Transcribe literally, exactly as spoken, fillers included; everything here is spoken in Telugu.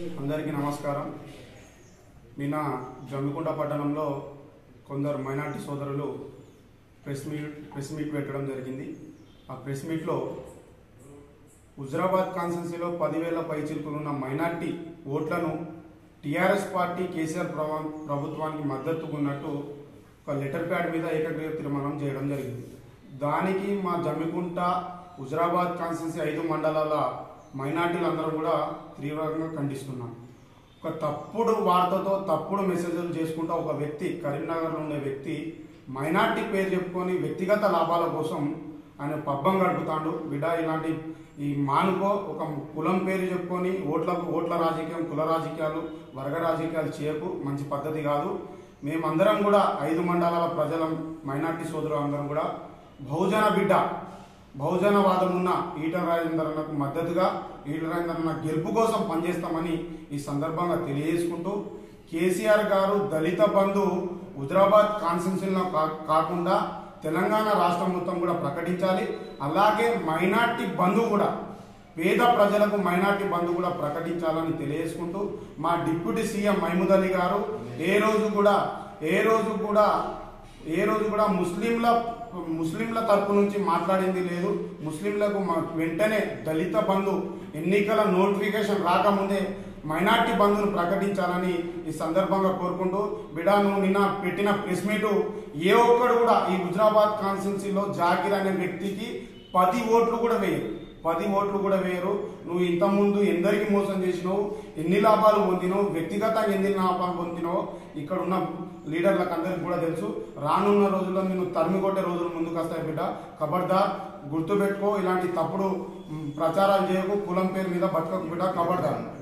అందరికీ నమస్కారం. నిన్న జమ్మికుంట పట్టణంలో కొందరు మైనార్టీ సోదరులు ప్రెస్ మీట్ ప్రెస్ మీట్ పెట్టడం జరిగింది. ఆ ప్రెస్ మీట్లో హుజరాబాద్ కాన్స్టిట్యున్సీలో పదివేల పైచిలుకులున్న మైనార్టీ ఓట్లను టీఆర్ఎస్ పార్టీ కేసీఆర్ ప్రభుత్వానికి మద్దతుగా ఉన్నట్టు ఒక లెటర్ ప్యాడ్ మీద ఏకగ్రీవ తీర్మానం చేయడం జరిగింది. దానికి మా జమ్మికుంట హుజరాబాద్ కాన్స్టిట్యున్సీ ఐదు మండలాల మైనార్టీలందరూ కూడా తీవ్రంగా ఖండిస్తున్నాం. ఒక తప్పుడు వార్తతో తప్పుడు మెసేజ్లు చేసుకుంటూ ఒక వ్యక్తి, కరీంనగర్లో ఉండే వ్యక్తి మైనార్టీ పేరు చెప్పుకొని వ్యక్తిగత లాభాల కోసం ఆయన పబ్బం గడుపుతాడు. బిడ్డ ఇలాంటి ఈ మానుకో, ఒక కులం పేరు చెప్పుకొని ఓట్లకు ఓట్ల రాజకీయం, కుల రాజకీయాలు, వర్గ రాజకీయాలు చేయకు, మంచి పద్ధతి కాదు. మేమందరం కూడా ఐదు మండలాల ప్రజల మైనార్టీ సోదరులు అందరం కూడా బహుజన బిడ్డ, బహుజనవాదం ఉన్న ఈటల రాజేందర్కు మద్దతుగా ఈటల రాజేందర్ గెలుపు కోసం పనిచేస్తామని ఈ సందర్భంగా తెలియజేసుకుంటూ, కేసీఆర్ గారు దళిత బంధు హుజరాబాద్ కాన్స్టిట్యున్సీలో కాకుండా తెలంగాణ రాష్ట్రం మొత్తం కూడా ప్రకటించాలి. అలాగే మైనార్టీ బంధు కూడా, పేద ప్రజలకు మైనార్టీ బంధు కూడా ప్రకటించాలని తెలియజేసుకుంటూ, మా డిప్యూటీ సీఎం మహమూద్ అలీ గారు ఏ రోజు కూడా ఏ రోజు కూడా ఏ రోజు కూడా ముస్లింల ముస్లింల తరపు నుంచి మాట్లాడింది లేదు. ముస్లింలకు వెంటనే దళిత బంధు ఎన్నికల నోటిఫికేషన్ రాకముందే మైనార్టీ బంధును ప్రకటించాలని ఈ సందర్భంగా కోరుకుంటూ, బిడా నువ్వు నిన్న పెట్టిన ప్రెస్ మీటు ఏ ఒక్కడు కూడా ఈ హుజరాబాద్ కాన్స్టిట్యున్సీలో జాకిర్ అనే వ్యక్తికి పది ఓట్లు కూడా వేయరు పది ఓట్లు కూడా వేయరు. నువ్వు ఇంతకుముందు ఎందరికి మోసం చేసినావు, ఎన్ని లాభాలు పొందినావు, వ్యక్తిగతంగా ఎన్ని లాభాలు పొందినావు ఇక్కడ ఉన్న లీడర్లకు అందరికి కూడా తెలుసు. రానున్న రోజుల్లో నేను తరిమి కొట్టే రోజులు ముందుకు వస్తాయి బిడ్డ. ఖబర్దార్, గుర్తుపెట్టుకో, ఇలాంటి తప్పుడు ప్రచారాలు చేయకు, కులం పేరు మీద బతకకు బిడ్డ, ఖబర్దార్.